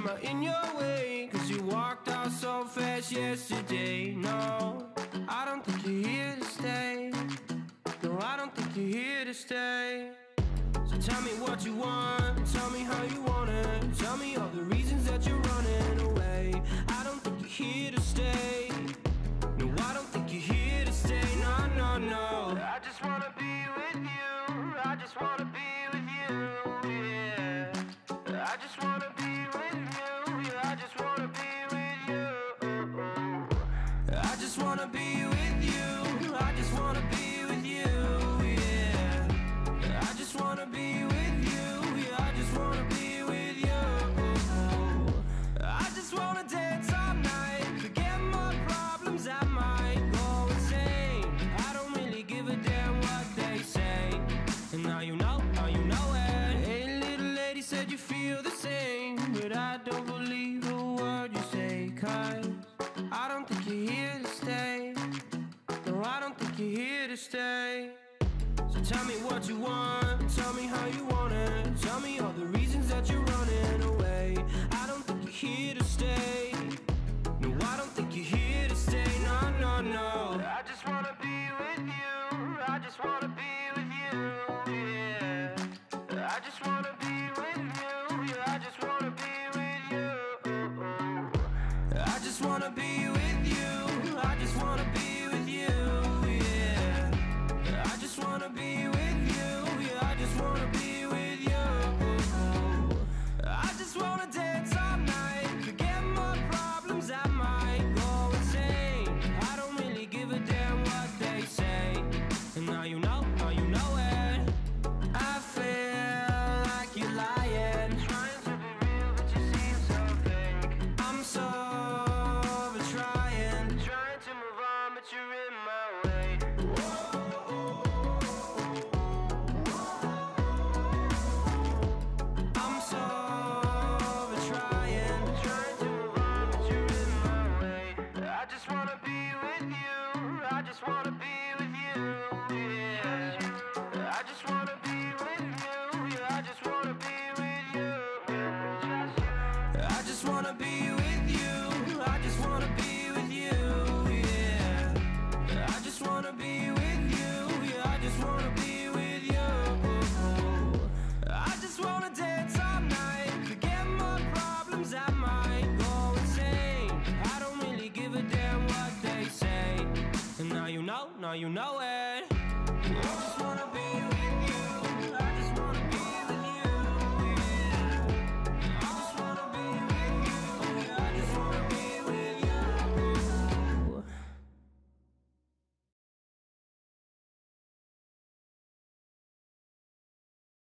not in your way, 'cause you walked out so fast yesterday. No, I don't think you're here to stay. No, I don't think you're here to stay. So tell me what you want, tell me how you want it. Tell me all the reasons that you're running away. I don't think you're here to stay. No, I don't think you're here to stay. No, no, no. I just wanna be with you. I just wanna be with you, yeah. I just wanna be with you. Yeah, I just wanna be with you. I just wanna be with you. I just wanna be with you, yeah. I just wanna be with you. Yeah, I just wanna be with you. I just wanna dance all night, forget my problems, I might go insane. I don't really give a damn what they say. And now you know it. Hey, little lady said you feel the same, but I don't believe a word you say, 'cause I don't think you're here to stay. No, I don't think you're here to stay. So tell me what you want, tell me how you want it. Tell me all the reasons that you're running away. I don't think you're here to stay. No, I don't think you're here to stay. No, no, no. I just wanna be with you. I just wanna be with you, yeah. I just wanna be with you. Yeah, I just wanna be with you. I just wanna be with you. I just wanna be with you, yeah. I just wanna be with you. Yeah, I just wanna be with you. I just wanna dance all night, forget my problems, I might go insane. I don't really give a damn what they say. And now you know it. I feel like you're lying, trying to be real, but you seem so fake. I'm so over trying to move on, but you're in my way. I'm so over trying to move on, but you're in my way. I just wanna be with you. I just wanna be with you, yeah. I just wanna be with you. Yeah, I just wanna be with you. I just wanna be with you. I just wanna be with you, yeah. I just wanna be with you. Yeah, I just wanna be with you. I just wanna dance all night, forget my problems, I might go insane. I don't really give a damn what they say. And now you know it.